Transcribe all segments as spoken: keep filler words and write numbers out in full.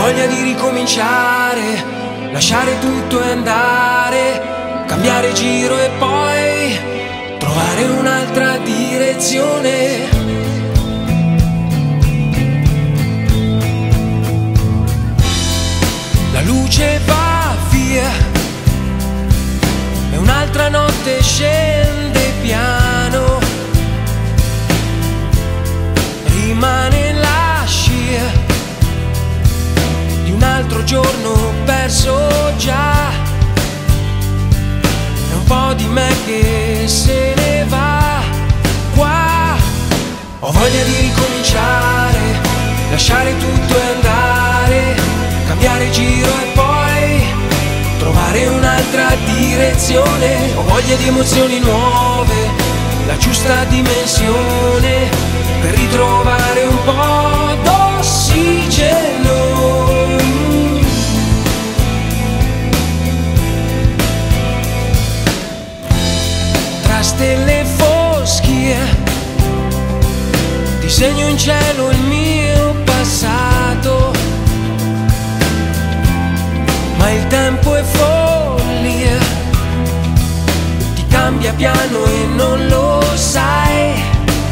voglia di ricominciare, lasciare tutto e andare, cambiare giro e poi trovare un'altra direzione. La luce va via e un'altra notte scende piano, rimane la scia di un altro giorno perso già. È un po' di me che se ne va qua. Ho voglia di ricominciare, lasciare tutto e andare, cambiare giro e poi trovare un'altra direzione. Ho voglia di emozioni nuove, la giusta dimensione per ritrovare un po' d'ossigeno. Tra stelle fosche disegno in cielo il mio passato, ma il tempo è follia, ti cambia piano e non lo sai.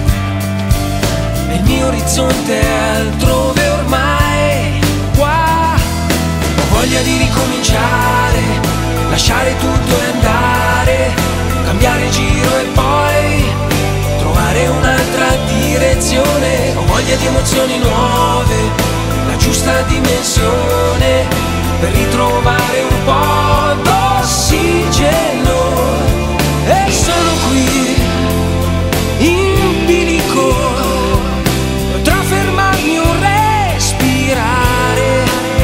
E il mio orizzonte è altrove ormai. Qua ho voglia di ricominciare, lasciare tutto e andare, cambiare giro e poi trovare un'altra direzione. Ho voglia di emozioni nuove, la giusta dimensione per ritrovare un po' d'ossigeno. E sono qui in bilico, potrò fermarmi un respirare.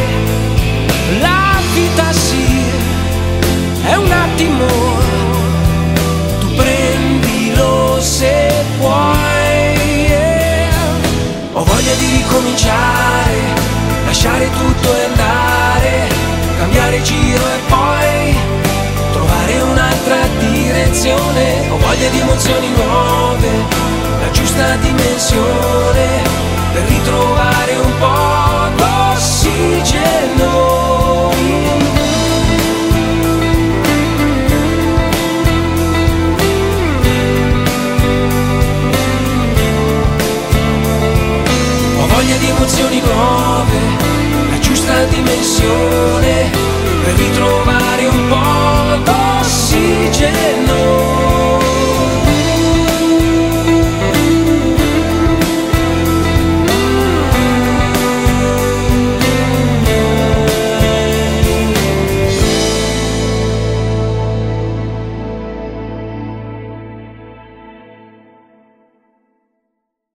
La vita sì, è un attimo, tu prendilo se puoi, yeah. Ho voglia di ricominciare, lasciare tutto e andare, cambiare giro e poi trovare un'altra direzione. Ho voglia di emozioni nuove, la giusta dimensione per ritrovare un po' d'ossigeno.